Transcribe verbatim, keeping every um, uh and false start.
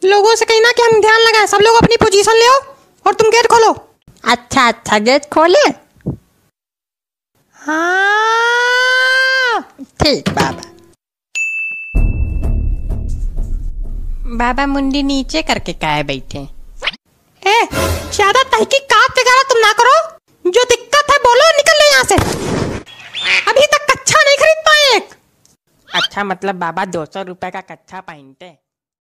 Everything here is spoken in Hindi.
लोगों से कहना कि हम ध्यान लगाए। सब लोग अपनी पोजीशन ले आओ और तुम गेट खोलो। अच्छा अच्छा गेट खोले। हाँ ठीक बाबा। बाबा मुंडी नीचे करके काहे बैठे? ए ज्यादा तहकीकात वगैरह तुम ना करो। जो दिक्कत है बोलो, निकल लो यहाँ से। अभी तक कच्छा नहीं खरीद पाए एक। अच्छा मतलब बाबा दो सौ रुपए का कच्छा पहनते।